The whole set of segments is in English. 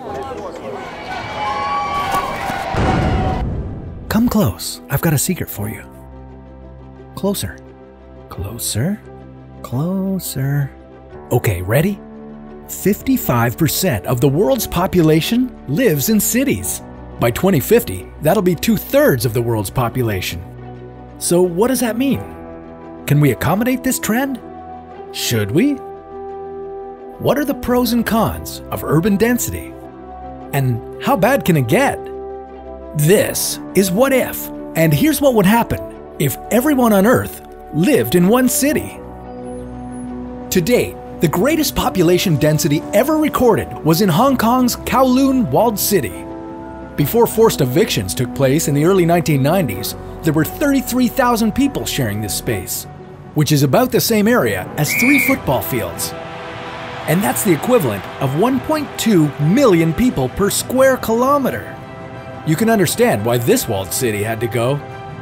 Come close. I've got a secret for you. Closer. Closer. Closer. Okay, ready? 55% of the world's population lives in cities. By 2050, that'll be 2/3 of the world's population. So what does that mean? Can we accommodate this trend? Should we? What are the pros and cons of urban density? And how bad can it get? This is What If, and here's what would happen if everyone on Earth lived in one city. To date, the greatest population density ever recorded was in Hong Kong's Kowloon walled city. Before forced evictions took place in the early 1990s, there were 33,000 people sharing this space, which is about the same area as 3 football fields. And that's the equivalent of 1.2 million people per square kilometer. You can understand why this walled city had to go.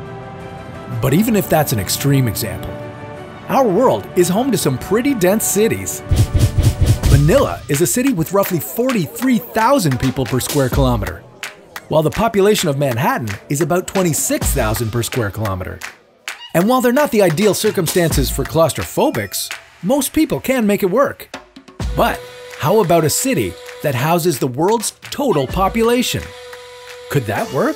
But even if that's an extreme example, our world is home to some pretty dense cities. Manila is a city with roughly 43,000 people per square kilometer, while the population of Manhattan is about 26,000 per square kilometer. And while they're not the ideal circumstances for claustrophobics, most people can make it work. But how about a city that houses the world's total population? Could that work?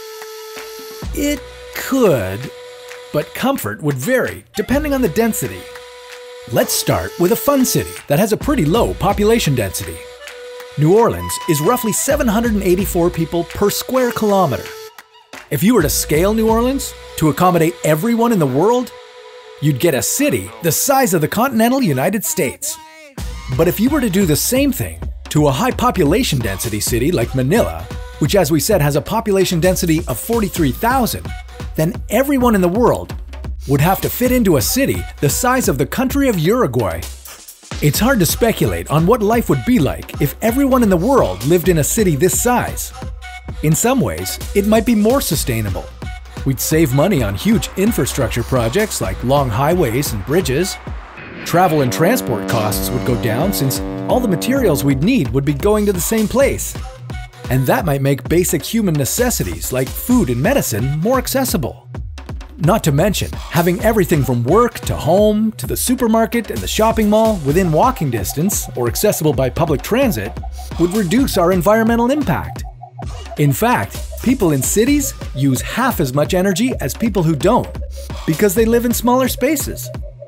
It could, but comfort would vary depending on the density. Let's start with a fun city that has a pretty low population density. New Orleans is roughly 784 people per square kilometer. If you were to scale New Orleans to accommodate everyone in the world, you'd get a city the size of the continental United States. But if you were to do the same thing to a high population density city like Manila, which as we said has a population density of 43,000, then everyone in the world would have to fit into a city the size of the country of Uruguay. It's hard to speculate on what life would be like if everyone in the world lived in a city this size. In some ways, it might be more sustainable. We'd save money on huge infrastructure projects like long highways and bridges. Travel and transport costs would go down since all the materials we'd need would be going to the same place. And that might make basic human necessities like food and medicine more accessible. Not to mention, having everything from work to home to the supermarket and the shopping mall within walking distance or accessible by public transit would reduce our environmental impact. In fact, people in cities use half as much energy as people who don't, because they live in smaller spaces.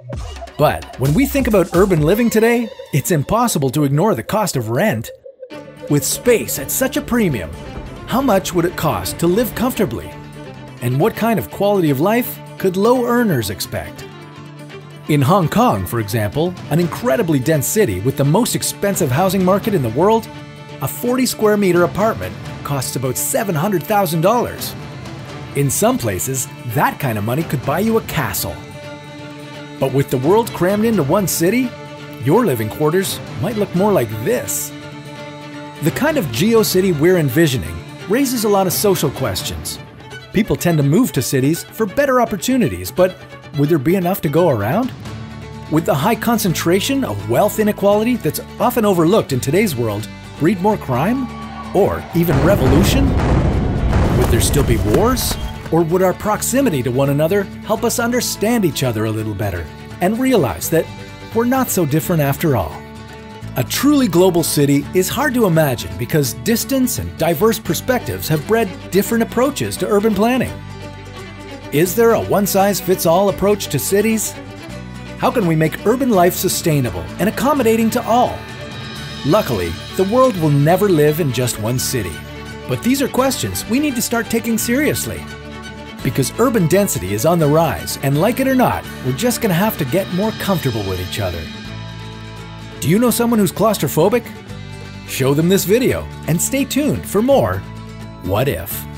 But when we think about urban living today, it's impossible to ignore the cost of rent. With space at such a premium, how much would it cost to live comfortably? And what kind of quality of life could low earners expect? In Hong Kong, for example, an incredibly dense city with the most expensive housing market in the world, a 40 square meter apartment costs about $700,000. In some places, that kind of money could buy you a castle. But with the world crammed into one city, your living quarters might look more like this. The kind of GeoCity we're envisioning raises a lot of social questions. People tend to move to cities for better opportunities, but would there be enough to go around? Would the high concentration of wealth inequality that's often overlooked in today's world breed more crime? Or even revolution? Would there still be wars? Or would our proximity to one another help us understand each other a little better and realize that we're not so different after all? A truly global city is hard to imagine because distance and diverse perspectives have bred different approaches to urban planning. Is there a one-size-fits-all approach to cities? How can we make urban life sustainable and accommodating to all? Luckily, the world will never live in just one city. But these are questions we need to start taking seriously. Because urban density is on the rise, and like it or not, we're just gonna have to get more comfortable with each other. Do you know someone who's claustrophobic? Show them this video and stay tuned for more What If?